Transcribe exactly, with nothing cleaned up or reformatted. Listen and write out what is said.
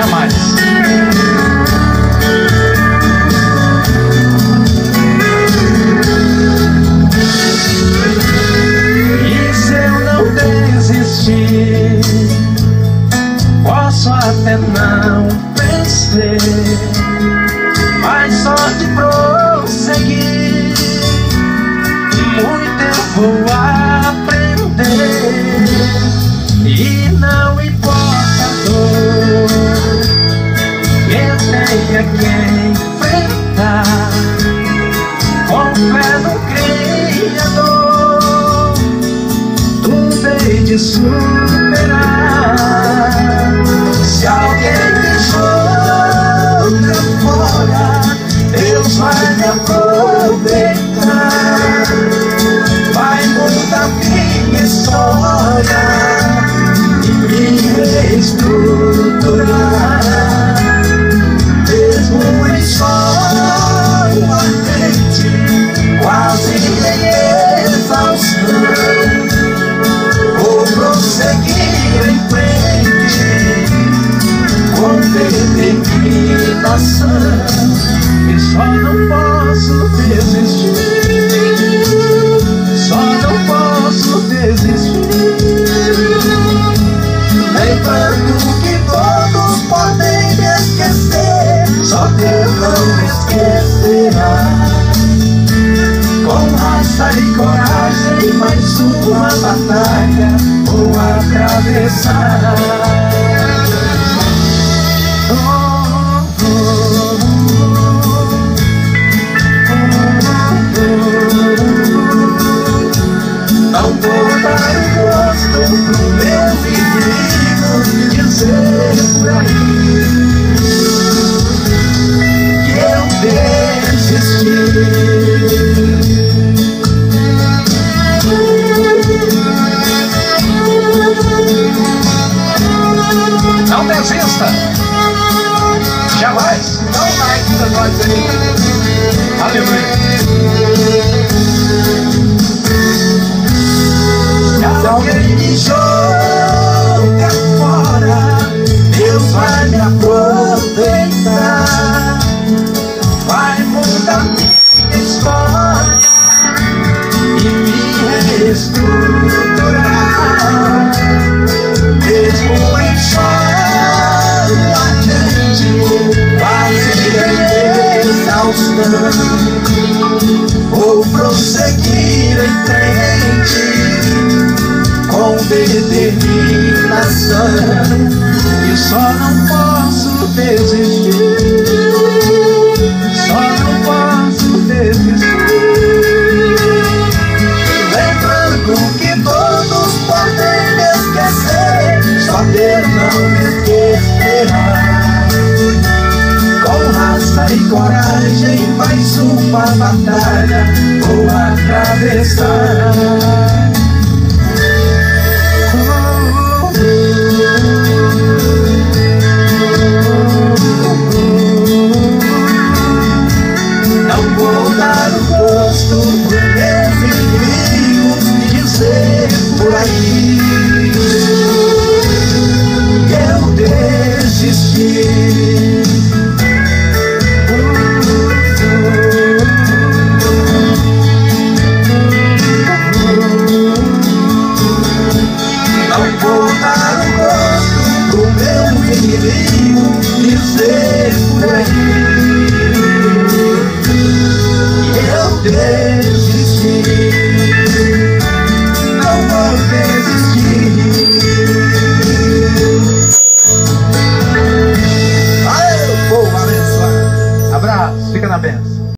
jamais. E se eu não desistir, posso até não vencer, mas só de prosseguir muito eu vou aprender. E não importa a dor que tenha que enfrentar, com fé no Criador tudo hei de superar. Se alguém me joga fora, Deus vai me aproveitar, vai mudar minha história e me reestruturar. Mesmo em sol ardente, quase em exaustão, vou prosseguir em frente com determinação. E só não posso desistir, só não posso desistir, lembrando que todos podem me esquecer, só Deus não me esquecerá. Com raça e coragem, mais uma batalha vou atravessar. Oh, oh, não vou dar o gosto pro meu inimigo dizer por aí que eu desisti. Não desista! Jamais! Não mais pra nós aí! Aleluia! Se alguém me joga fora, Deus vai me aproveitar, vai mudar minha história e me reestruturar. Mesmo em sol ardente, quase em exaustão, vou prosseguir em frente com determinação. E só não posso desistir, só não posso desistir, lembrando que todos podem me esquecer, só Deus não me esquecerá. Com raça e coragem, mais uma batalha vou atravessar. Não vou dar o gosto pro meu inimigo dizer por aí que eu desisti. Não vou dar o gosto pro meu inimigo dizer por aí